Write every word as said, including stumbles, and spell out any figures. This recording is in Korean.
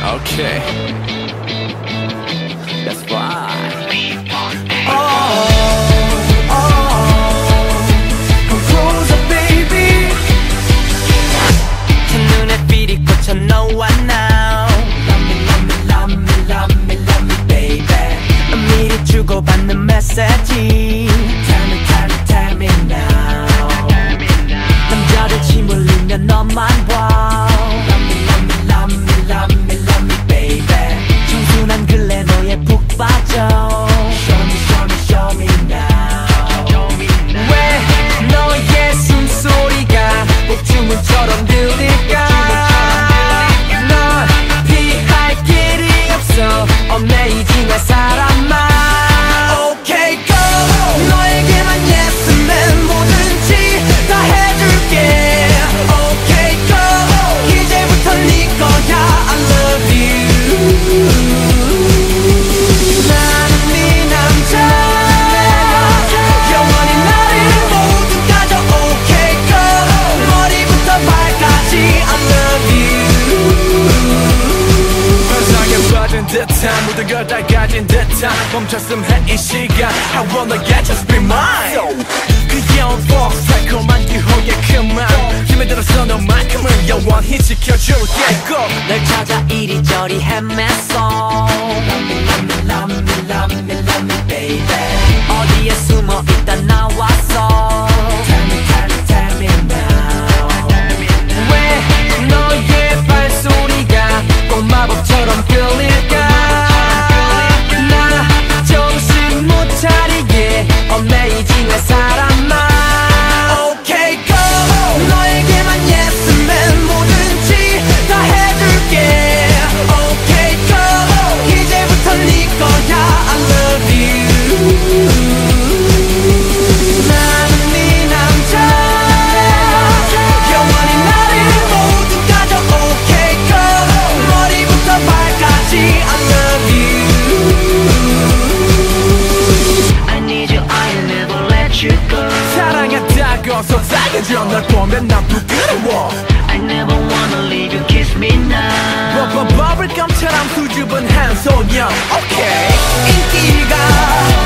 Okay, that's right. Oh, oh, compose a baby. 첫눈에 삐리 꽂혀 너와 now. Love me, love me, love me, love me, love me, baby. 미리 주고받는 메시지. Tell me, tell me, tell me now. 남자들 침 흘리면 너만 봐. Love me, love me, love me, love me, love me, baby. 청순한 글래 너에 푹 빠져. Show me, show me, show me now. 왜 너의 숨소리가 꼭 주문처럼 들릴까? 널 피할 길이 없어. Amazing한 사람아. Okay, go. 너에게만 yes man 뭐든지 다 해줄게. Okay, go. 이제부터 네 거야. I love you. 나는 네 남자. 영원히 나를 모두 가져. Okay, go. 머리부터 발까지 I love you. 환상에 빠진 듯한 모든 걸 다 가진 듯한 멈췄음 해 이 시간 I wanna get just be mine. 그 귀여운 fox 달콤한 유혹의 그만 힘에 들어서 너만큼은 영원히 지켜줄게. 꼭 널 찾아 이리저리 헤맸어. Love me, love me, love me, love me, love me, baby. 어디에 숨어 있다 나왔어. Tell me, tell me, tell me now. 왜 너의 발소리가 꼭 마법처럼 끌릴까? 나 정신 못 차리게 Amazing한 사람아. Okay, go. 너에게만 yes man 뭐든지 다 해줄게. Okay, go. 이제부터 네 거야. I love you. 나는 네 남자. 영원히 나를 모두 가져. Okay, go. 머리부터 발까지 I love you. I need you, I'll never let you go. 사랑했다고 속삭여줘. 널 보면 난 부끄러워. I never wanna leave you, kiss me now. 버블 버블감처럼 수줍은 한 소녀. Okay. 인기가